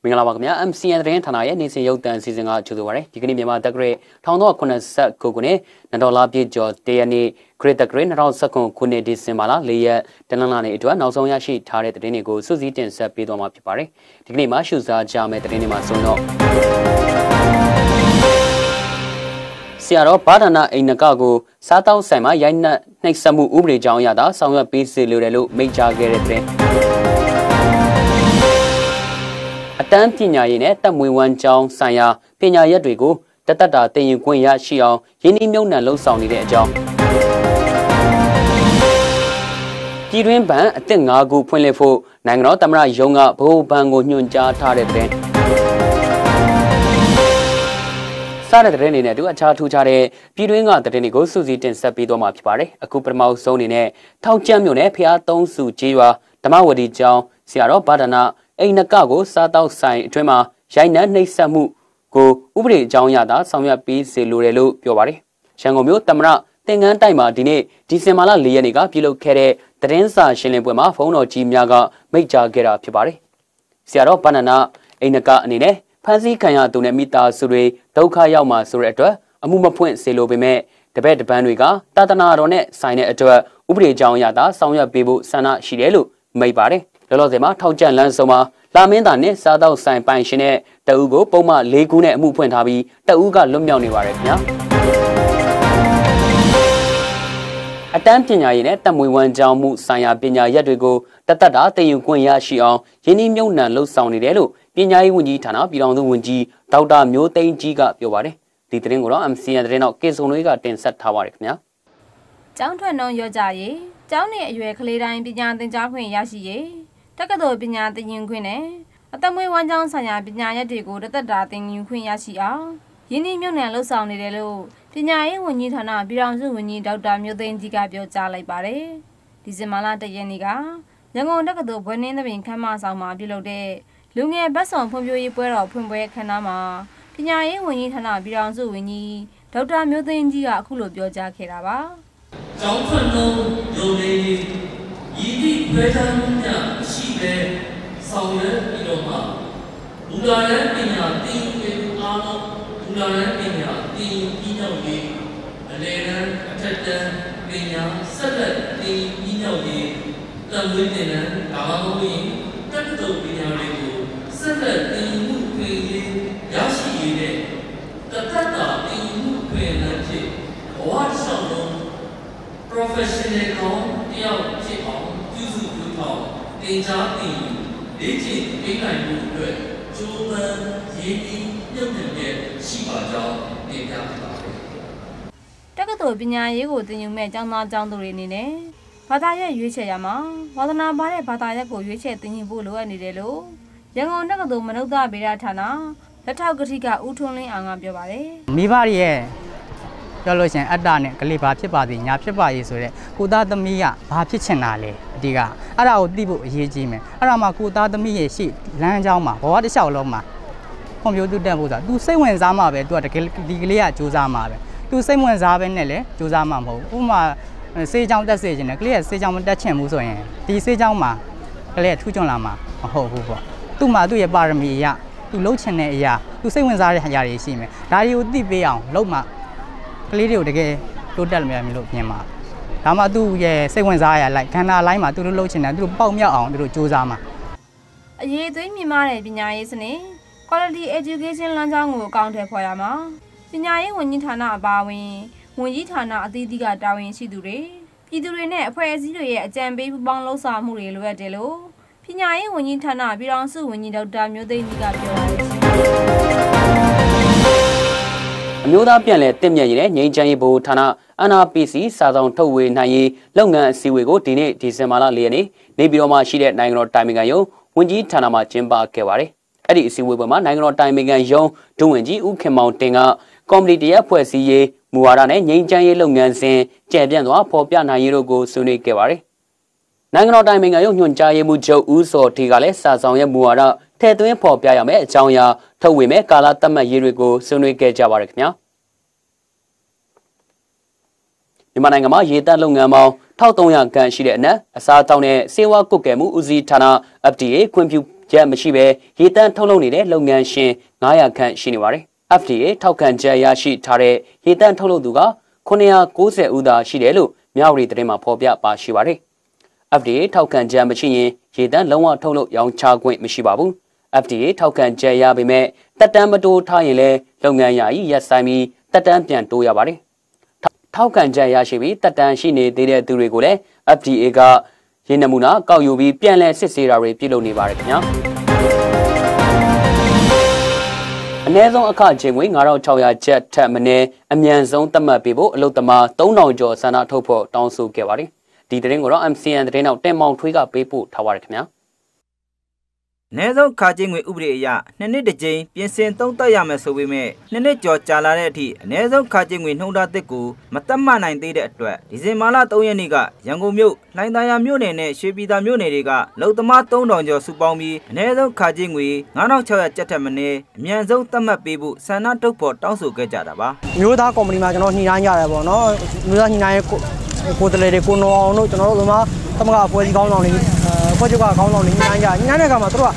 င်္ဂလာပါခင်ဗျာ MCN သတင်းဌာနရဲ့နေ့စဉ်ရုပ်သံအစီအစဉ်ကကြိုဆိုပါရစေဒီကနေ့မြန်မာတက်ဂရိတ်1989ခုနှစ်$ပြည့်ကျော်1ရက်နေ့ဂရိတ်တက်ဂရိတ်2019ခုနှစ်ဒီဇင်ဘာလ4ရက်တနင်္လာနေ့အတွက်နောက်ဆုံးရရှိထားတဲ့သတင်းတွေကိုစုစည်းတင်ဆက်ပေးသွားမှာဖြစ်ပါတယ်ဒီကနေ့မှာရှုစားကြမယ့်သတင်းတွေမှာဆိုတော့ဆရာတော်ဘာဒနာအိန္ဒကကိုစားတောက်ဆိုင်မှာရိုက်နှက်နှိပ်စက်မှုဥပဒေကြောင်းအရသာဆောင်ရွက်ပေးစေလိုတယ်လို့မိန့်ကြားခဲ့တဲ့သတင်းအတန်းပညာရေးနဲ့တက်မွေးဝမ်းကျောင်းဆိုင်ရာပညာရပ်တွေကိုတသက်တာသင်ယူခွင့်ရရှိအောင်ရင်းနှီးမြှုပ်နှံလှုပ်ဆောင်နေတဲ့အကြောင်းပြည်တွင်းဘဏ်အသစ်5ခုဖွင့်လှစ်ဖို့နိုင်ငံတော်သမ္မတရုံးကဗဟိုဘဏ်ကိုညွှန်ကြားထားတဲ့တဲ့စားတဲ့တဲ့အနေနဲ့အခြားထူးခြားတဲ့ပြည်တွင်းကတဲ့တွေကိုစုစည်းတင်ဆက်ပေးသွားမှာဖြစ်ပါတယ်အခုပထမဆုံးအနေနဲ့ထောက်ကျမ်းမြို့နယ်ဖျားသုံးစုကျေးရွာဓမ္မဝတီကျောင်းဆရာတော်ဘာဒနာအိန္ဒကကိုစားတောက်ဆိုင်အတွင်းမှာရိုက်နှက်နှိပ်စက်မှုကိုဥပဒေအကြောင်းအရသာဆောင်ရွက်ပေးစေလိုတယ်လို့ပြောပါတယ်။ရန်ကုန်မြို့သမ္မတသင်္ကန်းတိုက်မှာဒီနေ့ဒီဇင်ဘာလ4ရက်နေ့ကပြုလုပ်ခဲ့တဲ့သတင်းစာရှင်းလင်းပွဲမှာဖုန်းတော်ကြီးများကမိန့်ကြားခဲ့တာဖြစ်ပါတယ်။ဆရာတော်ဘာဒနာအိန္ဒကအနေနဲ့ဖန်ဆီးခံရသူနဲ့မိသားစုတွေဒုက္ခရောက်မှာဆိုတဲ့အတွက်အမှုမဖွင့်စေလိုပေမဲ့တပည့်တပန်းတွေကတာသနာတော်နဲ့ဆိုင်တဲ့အတွက်ဥပဒေအကြောင်းအရသာဆောင်ရွက်ပေးဖို့ဆန္ဒရှိတယ်လို့မိန့်ပါတယ်။လောလောဆယ်မှာထောက်ကျန်လမ်းစုံမှာလာမင်းသားနဲ့စားတော့ဆိုင်ပိုင်ရှင်နဲ့တအူးကိုပုံမှန်၄ခုနဲ့အမှုဖွင့်ထားပြီးတအူးကလွတ်မြောက်နေပါတယ်ခင်ဗျာအတန်းပညာရေးနဲ့တက်မွေးဝမ်းကျောင်းမှုဆိုင်ရာပညာရပ်တွေကိုတသက်တာသင်ယူခွင့်ရရှိအောင်ရင်းနှီးမြှုပ်နှံလှုပ်ဆောင်နေတယ်လို့ပညာရေးဝန်ကြီးဌာနပြည်ထောင်စုဝန်ကြီးဒေါက်တာမျိုးသိန်းကြီးကပြောပါတယ်ဒီသတင်းကိုတော့ MCN သတင်းတော့ကေစုံလေးကတင်ဆက်ထားပါတယ်ခင်ဗျာကျောင်းထွက်နှုန်းရောကြရေးကျောင်းနယ်အရွယ်ကလေးတိုင်းပညာသင်ကြားခွင့်ရရှိရေးတက္ကသိုလ်ပညာသင်ယူခွင့်နဲ့အသက်မွေးဝမ်းကျောင်းဆိုင်ရာပညာရပ်တွေကိုတသက်တာသင်ယူခွင့်ရရှိအောင်ရင်းနှီးမြှုပ်နှံလှုပ်ဆောင်နေတယ်လို့ပညာရေးဝန်ကြီးဌာနပြည်ထောင်စုဝန်ကြီးဒေါက်တာမျိုးသိန်းကြီးကပြောကြားလိုက်ပါတယ်။ဒီဇင်ဘာလ1ရက်နေ့ကရန်ကုန်တက္ကသိုလ်ဘွဲ့နှင်းသဘင်ခမ်းမဆောင်မှာပြုလုပ်တဲ့လူငယ်ဘတ်ဆောင်ဖွံ့ဖြိုးရေးပွဲတော်ဖွင့်ပွဲအခမ်းအနားမှာပညာရေးဝန်ကြီးဌာနပြည်ထောင်စုဝန်ကြီးဒေါက်တာမျိုးသိန်းကြီးကအခုလိုပြောကြားခဲ့တာပါ။ကျောင်းဖွင့်လုံးရုံလေးရည်သည့်ခွဲခြားမှုများရှိပဲဆောင်ရွက်ပြီးတော့မှဘူလာရန်ပညာသင်ယူရေးအားလုံးဘူလာရန်ပညာသင်ယူပြီးနောက်ရေးအလယ်တန်းအထက်တန်းပညာဆက်လက်သင်ယူပြီးနောက်ရေးတံမွေးတင်တဲ့ဒါမှမဟုတ်ရင်တက္ကသိုလ်ပညာတွေကိုဆက်လက်သင်ယူမှုခွင့်ရရှိရေးနဲ့တသက်တာသင်ယူမှုခွင့်နဲ့ဖြစ်ဘဝတစ်လျှောက်လုံး professional ကောင်းတယောက်ဖြစ်အောင်ပြုစုပြုထောင်သင်ကြားသင်ယူလေ့ကျင့်ပေးနိုင်မှုအတွက်ကြိုးပမ်းရည်ရည်မြှုပ်နှံရရှိပါကြောင်းတင်ပြပါတယ်။တက္ကသိုလ်ပညာရေးကိုသင်ယူမဲ့ကျောင်းသားကျောင်းသူတွေအနေနဲ့ဘာသာရပ်ရွေးချယ်ရမှာဝါသနာပါတဲ့ဘာသာရပ်ကိုရွေးချယ်သင်ယူဖို့လိုအပ်နေတယ်လို့ရန်ကုန်တက္ကသိုလ်မနုဿဗေဒဌာနလက်ထောက်ကတိကဦးထွန်းလင်းအောင်ကပြောပါတယ်။မိဘတွေရဲ့ပြောလို့ရှိရင်အတ္တနဲ့ကလေးဘာဖြစ်ပါသည်ညာဖြစ်ပါရေးဆိုတဲ့ကိုသားသမီးကဘာဖြစ်ချင်တာလဲအဒီကအဲ့ဒါကိုသိဖို့အရေးကြီးမယ်အဲ့ဒါမှကိုသားသမီးရဲ့ရှိလမ်းကြောင်းမှာဘဝတစ်လျှောက်လုံးမှာကွန်ပျူတာတက်ဖို့ဆိုတာ तू စိတ်ဝင်စားမှာပဲ तू ကတကယ်ဒီကလေးကစူးစမ်းမှာပဲ तू စိတ်ဝင်စားပဲနဲ့လေစူးစမ်းမှာမဟုတ်ဘူးဥပမာစေးချောင်းတက်စေချင်တယ်ကလေးကစေးချောင်းမတက်ချင်ဘူးဆိုရင်ဒီစေးချောင်းမှာကလေးကထူးချွန်လာမှာမဟုတ်ဘူးပေါ့သူ့မှာသူ့ရဲ့ပါရမီအရာ तू လှုပ်ချင်တဲ့အရာ तू စိတ်ဝင်စားတဲ့အရာတွေရှိမယ်ဒါတွေကိုသိပေးအောင်လုပ်မှာကလေးတွေကိုတကယ်တိုးတက်မြတ်လို့ပြင်မှာဒါမှသူ့ရဲ့စိတ်ဝင်စားရလိုက်ခန္ဓာလိုင်းမှာသူတို့လှုပ်ချင်တယ်သူတို့ပေါက်မြောက်အောင်သူတို့စူးစမ်းမှာအရေးသွေးမြင့်မားတဲ့ပညာရေးစနစ် quality education လမ်းကြောင်းကိုအကောင့်ထဲပေါ်ရမှာပညာရေးဝန်ကြီးဌာနအပါအဝင်ဝန်ကြီးဌာနအသီးသီးကတာဝန်ရှိသူတွေပြည်သူတွေနဲ့အဖွဲ့အစည်းတွေရဲ့အကြံပေးပူးပေါင်းလှုပ်ဆောင်မှုတွေလိုအပ်တယ်လို့ပညာရေးဝန်ကြီးဌာနပြည်ထောင်စုဝန်ကြီးဒေါက်တာမျိုးသိန်းကြီးကပြောပါတယ်အမျိုးသားပြန်လည်တင့်မြတ်ရေးနဲ့ငြိမ်းချမ်းရေးဘိုဌာန NRPC စာဆောင်ထုတ်ဝေနိုင်ရေးလုပ်ငန်းအစည်းအဝေးကိုဒီနေ့ဒီဇင်ဘာလ4ရက်နေ့နေပြည်တော်မှာရှိတဲ့နိုင်ငံတော်တိုင်ပင်ခံရုံးဝန်ကြီးဌာနမှကျင်းပခဲ့ပါတယ်။အဲ့ဒီအစည်းအဝေးပွဲမှာနိုင်ငံတော်တိုင်ပင်ခံရုံးဒုဝန်ကြီးဦးခင်မောင်တင်ကကော်မတီတရက်ဖွဲ့စည်းရေးမူဝါဒနဲ့ငြိမ်းချမ်းရေးလုပ်ငန်းစဉ်ကျယ်ပြန့်စွာဖော်ပြနိုင်ရေးတို့ကိုဆွေးနွေးခဲ့ပါတယ်။နိုင်ငံတော်တိုင်ပင်ခံရုံးညွှန်ကြားရေးမှူးချုပ်ဦးစောထေကလည်းစာဆောင်ရဲ့မူဝါဒထည့်သွင်းဖော်ပြရမယ့်အကြောင်းအရာထုတ်ဝေမဲ့ကာလသတ်မှတ်ရေးတွေကိုဆွေးနွေးခဲ့ကြပါတယ်ခင်ဗျာ။မြန်မာနိုင်ငံမှာရေတပ်လုပ်ငန်းပေါင်း1300ခန့်ရှိတဲ့အနက်အစားအသောက်နဲ့ဆေးဝါးကွပ်ကဲမှုဦးစီးဌာန FDA ခွင့်ပြုကျက်မရှိပဲရေတန်းထုတ်လုပ်နေတဲ့လုပ်ငန်းရှင်900ခန့်ရှိနေပါတယ်။ FDA ထောက်ခံချက်ရရှိထားတဲ့ရေတန်းထုတ်လုပ်သူက990ဦးသာရှိတယ်လို့မြဝတီသတင်းမှာဖော်ပြပါရှိပါတယ်။ FDA ထောက်ခံချက်မရှိရင်ရေတန်းလုံးဝထုတ်လုပ်ရောင်းချခွင့်မရှိပါဘူး။ FDA ထောက်ခံချက်ရပေမဲ့တက်တန်းမတိုးထားရင်လည်းလုပ်ငန်းယာယီရပ်ဆိုင်းပြီးတက်တန်းပြန်တိုးရပါတယ်။ထောက်ခံချက်ရရှိပြီးတက်တန်းရှိနေသေးတဲ့သူတွေကိုလည်း FDA ကရေနမူနာကောက်ယူပြီးပြန်လည်စစ်ဆေးတာတွေပြုလုပ်နေပါတယ်ခင်ဗျာ။အနည်းဆုံးအခကြေးငွေ9600ကျပ်ထက်မနည်းအမြန်ဆုံးသတ်မှတ်ပေးဖို့အလုပ်သမား3000ကျော်ဆန္ဒထုတ်ဖို့တောင်းဆိုခဲ့ပါတယ်။ဒီသတင်းကိုတော့ MCN သတင်းနောက်တင်မောင်ထွေးကပေးပို့ထားပါတယ်ခင်ဗျာ။နေဆုံးခါချင်းငွေဥပဒေအရနှစ်နှစ်တစ်ကြိမ်ပြင်ဆင်သုံးသပ်ရမယ်ဆိုပေမဲ့နှစ်နှစ်ကျော်ကြာလာတဲ့အထိအနည်းဆုံးခါချင်းငွေနှုန်းထားသစ်ကိုမသတ်မှတ်နိုင်သေးတဲ့အတွက်ဒီဇင်ဘာလ3ရက်နေ့ကရန်ကုန်မြို့လှိုင်သာယာမြို့နယ်နဲ့ရွှေပြည်သာမြို့နယ်တွေကလုံသမား3000ကျော်စုပေါင်းပြီးအနည်းဆုံးခါချင်းငွေ9600ကျပ်ထက်မနည်းအမြန်ဆုံးသတ်မှတ်ပေးဖို့ဆန္ဒထုတ်ဖော်တောင်းဆိုခဲ့ကြတာပါမျိုးသားကုမ္ပဏီမှာကျွန်တော်ညှိနှိုင်းရတယ်ပေါ့နော်မျိုးသားညှိနှိုင်းကိုယ်တလေတွေကိုနော်အောင်တို့ကျွန်တော်တို့သမားသမဂအဖွဲ့အစည်းကောင်းဆောင်တွေဖွဲ့ချုပ်ကကောင်းဆောင်တွေညှိနှိုင်းတဲ့အခါမှာတို့က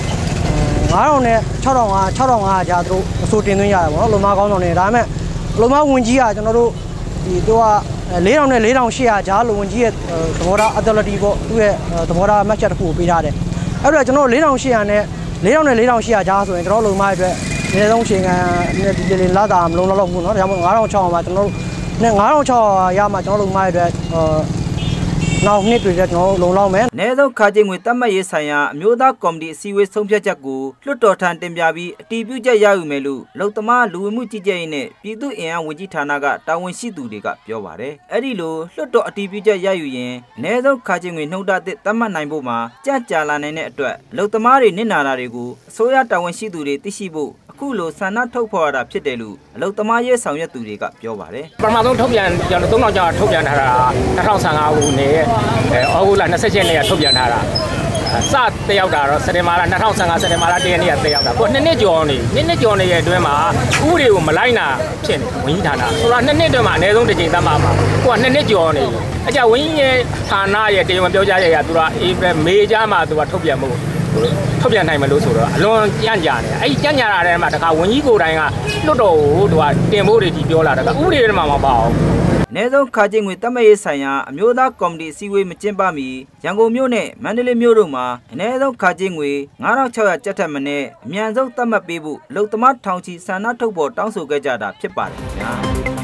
9000နဲ့6500ကြာသူတို့အဆိုတင်သွင်းရတယ်ပေါ့နော်လုံမကောင်းဆောင်တွေဒါပေမဲ့လုံမဝင်ကြီးကကျွန်တော်တို့ဒီတို့က4000နဲ့4800ကြာလုံဝင်ကြီးရဲ့သဘောထား authority ပေါ့သူ့ရဲ့သဘောထားမှတ်ချက်တစ်ခုကိုပေးထားတယ်အဲ့တော့ကျွန်တော်တို့4800နဲ့4800ကြာဆိုရင်ကျွန်တော်လုံမအတွက်အနည်းဆုံးချိန်ခံဒီလာတာမလုံးလောက်ဘူးเนาะဒါကြောင့်မို့9600မှာကျွန်တော်တို့နဲ့9600ရမှာကျွန်တော်လုံမအတွက်နောက်နှစ်တွေကျွန်တော်လုံလောက်မယ်။နေဆုံးခါချင်းငွေတတ်မှတ်ရေးဆိုင်ရာအမျိုးသားကော်မတီအစည်းအဝေးဆုံးဖြတ်ချက်ကိုလွှတ်တော်ထံတင်ပြပြီးအတည်ပြုချက်ရယူမယ်လို့လုံသမားလူဝင်မှုကြီးကြပ်ရေးနဲ့ပြည်သူ့အင်အားဝန်ကြီးဌာနကတာဝန်ရှိသူတွေကပြောပါတယ်။အဲ့ဒီလိုလွှတ်တော်အတည်ပြုချက်ရယူရင်နေဆုံးခါချင်းငွေနှုတ်တာသစ်တတ်မှတ်နိုင်ဖို့မှာကြန့်ကြာလာနိုင်တဲ့အတွက်လုံသမားတွေနစ်နာတာတွေကိုအစိုးရတာဝန်ရှိသူတွေသိရှိဖို့အခုလိုဆန္ဒထုတ်ဖော်ရတာဖြစ်တယ်လို့အလုံသမားရေးဆောင်ရွက်သူတွေကပြောပါတယ်ပထမဆုံးထုတ်ပြန်ကျွန်တော်3000ကျော်ထုတ်ပြန်ထားတာ2015ခုနှစ်ဩဂုတ်လ27ရက်နေ့ကထုတ်ပြန်ထားတာစတက်ရောက်တာတော့စက်တင်ဘာလ2015စက်တင်ဘာလ1ရက်နေ့ကတက်ရောက်တာကိုနှစ်နှစ်ကျော်နေရဲ့အတွင်းမှာဥပဒေကိုမလိုက်နာဖြစ်နေဝန်ကြီးဌာနဆိုတာနှစ်နှစ်အတွင်းမှာအနည်းဆုံးတစ်ကြိမ်သတ်မှတ်မှာကိုကနှစ်နှစ်ကျော်နေအကြဝန်ကြီးရဲ့ဌာနရဲ့တရားဝင်ပြောကြားချက်အရသူကဧပြီမေကြားမှာသူကထုတ်ပြန်မှုထုတ်ပြန်နိုင်မလို့ဆိုတော့အလွန်ကြန့်ကြာနေအဲ့ဒီကြန့်ကြာတာထဲမှာတခါဝန်ကြီးကိုယ်တိုင်ကလွတ်တော်ကိုသူကတင်ဖို့တွေဒီပြောလာတာကဥပဒေထဲမှာမပါအောင်နေဆုံးခါချင်းငွေတတ်မှတ်ရေးဆိုင်ရာအမျိုးသားကော်မတီအစည်းအဝေးမကျင်းပမီရန်ကုန်မြို့နဲ့မန္တလေးမြို့တို့မှာအနည်းဆုံးခါချင်းငွေ9600ကျပ်ထက်မနည်းအမြန်ဆုံးသတ်မှတ်ပေးဖို့လုံသမားထောင်ချီဆန္ဒထုတ်ဖော်တောင်းဆိုခဲ့ကြတာဖြစ်ပါတယ်ခင်ဗျာ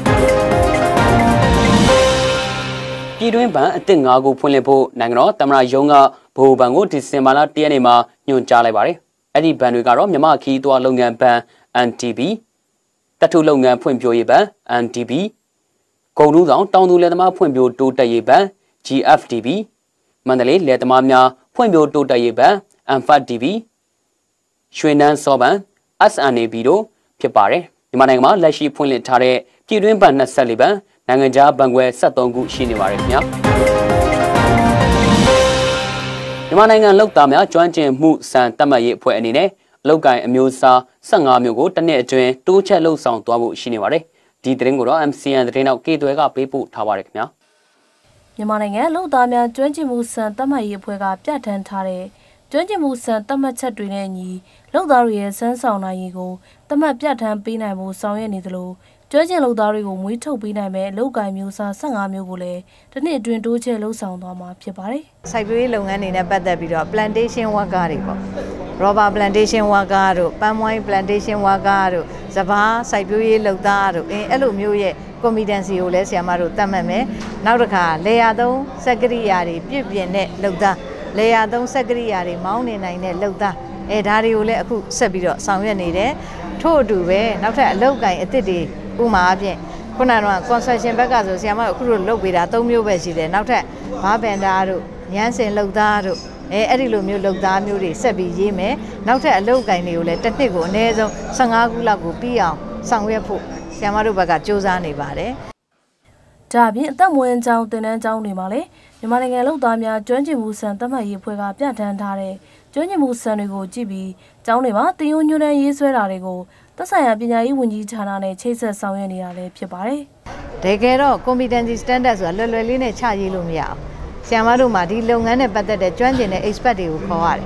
ပြည်တွင်းဘဏ်အသစ်5ခုဖွင့်လှစ်ဖို့နိုင်ငံတော်သမ္မတရုံးကဗဟိုဘဏ်ကိုဒီဇင်ဘာလ1ရက်နေ့မှာညွှန်ကြားလိုက်ပါတယ်။အဲ့ဒီဘဏ်တွေကတော့မြန်မာခီးသွွားလုပ်ငန်းဘဏ် NTB တထုလုပ်ငန်းဖွံ့ဖြိုးရေးဘဏ် NTB ကုန်ထူးဆောင်တောင်သူလယ်သမားဖွံ့ဖြိုးတိုးတက်ရေးဘဏ် GFDB မန္တလေးလယ်သမားများဖွံ့ဖြိုးတိုးတက်ရေးဘဏ် MFDB ရွှေနန်းစောဘဏ် SNAB တို့ဖြစ်ပါတယ်။မြန်မာနိုင်ငံမှာလက်ရှိဖွင့်လှစ်ထားတဲ့ပြည်တွင်းဘဏ်24ဘဏ်နိုင်ငံခြားဘဏ်ခွဲ73ခုရှိနေပါတယ်ခင်ဗျာမြန်မာနိုင်ငံလောက်သားများကျွမ်းကျင်မှုစံသတ်မှတ်ရေးအဖွဲ့အနေနဲ့အလောက်ကိုင်အမျိုးအစား15မျိုးကိုတစ်နှစ်အတွင်းတိုးချက်လှုပ်ဆောင်သွားဖို့ရှိနေပါတယ်ဒီသတင်းကိုတော့ MCN သတင်းနောက်ကေသွဲကပေးပို့ထားပါတယ်ခင်ဗျာမြန်မာနိုင်ငံလောက်သားများကျွမ်းကျင်မှုစံသတ်မှတ်ရေးအဖွဲ့ကပြဋ္ဌာန်းထားတဲ့ကျွမ်းကျင်မှုစံသတ်မှတ်ချက်တွေနဲ့အညီလောက်သားတွေရဲ့စမ်းဆောင်နိုင်ရေးကိုသတ်မှတ်ပြဋ္ဌာန်းပေးနိုင်ဖို့ဆောင်ရွက်နေသလိုကျွမ်းကျင်လုပ်သားတွေကိုမွေးထုတ်ပေးနိုင်မဲ့အလုပ်ကိုင်မျိုးစား15မျိုးကိုလည်းတစ်နှစ်အတွင်းတိုးချဲ့လှုပ်ဆောင်သွားမှာဖြစ်ပါတယ်။စိုက်ပျိုးရေးလုပ်ငန်းတွေနဲ့ပတ်သက်ပြီးတော့ plantation worker တွေပေါ့။ rubber plantation worker တို့ palm oil plantation worker တို့စပါးစိုက်ပျိုးရေးလုပ်သားတို့အဲ့လိုမျိုးရဲ့ competency ကိုလည်းဆရာမတို့သတ်မှတ်မယ်။နောက်တစ်ခါလေယာသုံးစက်ကရိယာတွေပြည့်ပြည့်နဲ့လုပ်သားလေယာသုံးစက်ကရိယာတွေမောင်းနေနိုင်တဲ့လုပ်သားဒါတွေကိုလည်းအခုဆက်ပြီးတော့ဆောင်ရွက်နေတယ်။ထို့အတူပဲနောက်ထပ်အလုပ်ကိုင်အသစ်တွေဥမာအပြင်ခုနကတော့ construction ဘက်ကဆိုဆရာမအခုတို့လုပ်ပေးတာ3မျိုးပဲရှိတယ်နောက်ထပ်ဘာဘန်ဒါတို့ညမ်းစင်လုပ်သားတို့အဲ့ဒီလိုမျိုးလုပ်သားမျိုးတွေဆက်ပြီးရေးမယ်နောက်ထပ်အလုပ်ကိုင်တွေကိုလည်းတစ်နှစ်ကိုအနည်းဆုံး15ခုလောက်ကိုပြီးအောင်ဆောင်ရွက်ဖို့ဆရာမတို့ဘက်ကစူးစမ်းနေပါတယ်ဒါပြင်အသက်မွေးကျောင်းတင်တန်းကျောင်းတွေမှာလည်းမြန်မာနိုင်ငံလုပ်သားများကျွမ်းကျင်မှုစံသတ်မှတ်ရေးအဖွဲ့ကပြဋ္ဌာန်းထားတဲ့ကျွမ်းကျင်မှုစံတွေကိုကြည့်ပြီးကျောင်းတွေမှာတင်ယူညွှန်းတမ်းရေးဆွဲတာတွေကိုသက်ဆိုင်ရာပညာရေးဝန်ကြီးဌာနနဲ့ချိတ်ဆက်ဆောင်ရွက်နေတာလည်းဖြစ်ပါတယ်။တကယ်တော့ competency standard ဆိုတာလွယ်လွယ်လေးနဲ့ချရေးလို့မရအောင်။ဆရာမတို့မှာဒီလုပ်ငန်းနဲ့ပတ်သက်တဲ့ကျွမ်းကျင်တဲ့ expert တွေကိုခေါ်ရတယ်။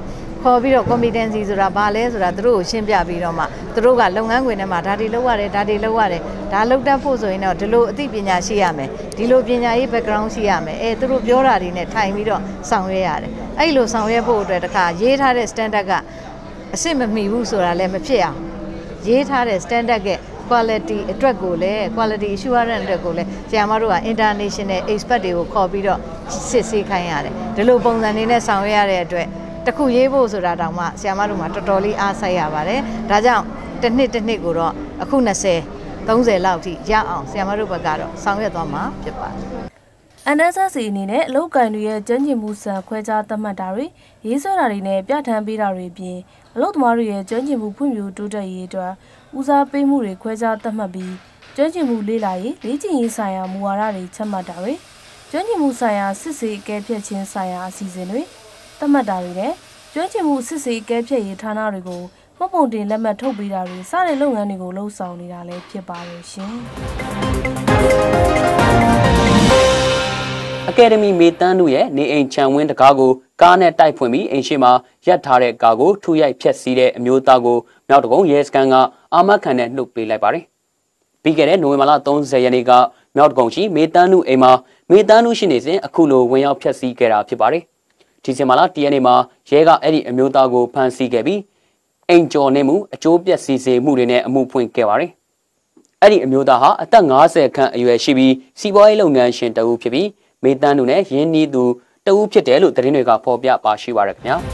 ခေါ်ပြီးတော့ competency ဆိုတာဘာလဲဆိုတာသူတို့ကိုရှင်းပြပြီးတော့မှသူတို့ကလုပ်ငန်းခွင်ထဲမှာဒါတွေလုပ်ရတယ်ဒါတွေလုပ်ရတယ်ဒါလုပ်တတ်ဖို့ဆိုရင်တော့ဒီလိုအသိပညာရှိရမယ်ဒီလိုပညာရေး background ရှိရမယ်သူတို့ပြောတာတွေနဲ့ထိုင်ပြီးတော့ဆောင်ရွက်ရတယ်အဲ့လိုဆောင်ရွက်ဖို့အတွက်တခါရေးထားတဲ့ standard ကအစစ်မမီဘူးဆိုတာလည်းမဖြစ်အောင်ရေးထားတဲ့ standard က quality အတွက်ကိုလည်း quality assurance အတွက်ကိုလည်းဆရာမတို့က international expert တွေကိုခေါ်ပြီးတော့စစ်ဆေးခိုင်းရတယ်ဒီလိုပုံစံတွေနဲ့ဆောင်ရွက်ရတဲ့အတွက်တခုရေးဖို့ဆိုတာတောင်မှဆရာမတို့မှာတော်တော်လေးအားစိုက်ရပါတယ်ဒါကြောင့်တစ်နှစ်ကိုတော့အခု20-30လောက်ထိရအောင်ဆရာမတို့ဘက်ကတော့ဆောင်ရွက်သွားမှာဖြစ်ပါတယ် NSS အနေနဲ့အလုပ်ကိုင်တွေရဲ့ကျန်းကျင်မှုစံခွဲခြားသတ်မှတ်တာတွေရေးဆွဲတာတွေနဲ့ပြဋ္ဌာန်းပေးတာတွေပြင်အလုပ်သမားတွေရဲ့ကျန်းကျင်မှုဖွံ့ဖြိုးတိုးတက်ရေးအတွက်ဦးစားပေးမှုတွေခွဲခြားသတ်မှတ်ပြီးကျန်းကျင်မှုလေ့လာရေးလေ့ကျင့်ရေးဆိုင်ရာမူဝါဒတွေချမှတ်တာတွေကျန်းကျင်မှုဆိုင်ရာစစ်ဆေးအကဲဖြတ်ခြင်းဆိုင်ရာအစီအစဉ်တွေသတ်မှတ်တာတွေနဲ့ကျန်းကျင်မှုစစ်ဆေးအကဲဖြတ်ရေးဌာနတွေကိုမှတ်ပုံတင်လက်မှတ်ထုတ်ပေးတာတွေစတဲ့လုပ်ငန်းတွေကိုလှုပ်ဆောင်နေတာလည်းဖြစ်ပါတယ်ရှင်အကယ်ဒမီမေတန်းတို့ရဲ့နေအိမ်ခြံဝင်းတကားကိုကားနဲ့တိုက်ဖွင့်ပြီးအိမ်ရှိမှာရပ်ထားတဲ့ကားကိုထုရိုက်ဖျက်ဆီးတဲ့အမျိုးသားကိုမြောက်တကုံရဲစခန်းကအာမခံနဲ့နှုတ်ပေးလိုက်ပါတယ်။ပြီးခဲ့တဲ့နိုဝင်ဘာလ30ရက်နေ့ကမြောက်တကုံရှိမေတန်းတို့အိမ်မှာမေတန်းတို့ရှိနေစဉ်အခုလိုဝင်ရောက်ဖျက်ဆီးခဲ့တာဖြစ်ပါတယ်။ဒီဇင်ဘာလ10ရက်နေ့မှာရဲကအဲ့ဒီအမျိုးသားကိုဖမ်းဆီးခဲ့ပြီးအိမ်ကျော်နေမှုအကျိုးပျက်စီးစေမှုတွေနဲ့အမှုဖွင့်ခဲ့ပါတယ်။အဲ့ဒီအမျိုးသားဟာအသက်50ခန့်အရွယ်ရှိပြီးစီးပွားရေးလုပ်ငန်းရှင်တဦးဖြစ်ပြီးမေတန်းတို့နဲ့ရင်းနှီးသူတဦးဖြစ်တယ်လို့သတင်းတွေကဖော်ပြပါရှိပါရခင်ဗျာ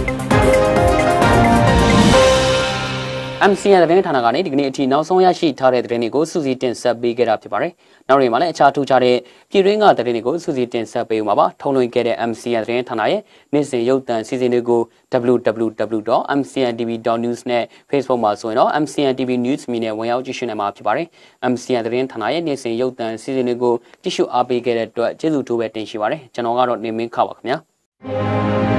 MCN သတင်းဌာနကနေဒီကနေ့အထိနောက်ဆုံးရရှိထားတဲ့သတင်းတွေကိုစုစည်းတင်ဆက်ပေးခဲ့တာဖြစ်ပါတယ်။နောက်နေ့မှာလည်းအခြားထူးခြားတဲ့ပြည်တွင်းကသတင်းတွေကိုစုစည်းတင်ဆက်ပေးဦးမှာပါ။ထုံးလွှင့်ခဲ့တဲ့ MCN သတင်းဌာနရဲ့နေ့စဉ်ရုပ်သံစီစဉ်တွေကို www.mcntv.news နဲ့ Facebook မှာဆိုရင်တော့ MCN TV News မီနဲ့ဝင်ရောက်ကြည့်ရှုနိုင်မှာဖြစ်ပါတယ်။ MCN သတင်းဌာနရဲ့နေ့စဉ်ရုပ်သံစီစဉ်တွေကိုကြည့်ရှုအားပေးခဲ့တဲ့အတွက်ကျေးဇူးတိုးပဲတင်ရှိပါတယ်။ကျွန်တော်ကတော့နေမင်းခါပါခင်ဗျာ။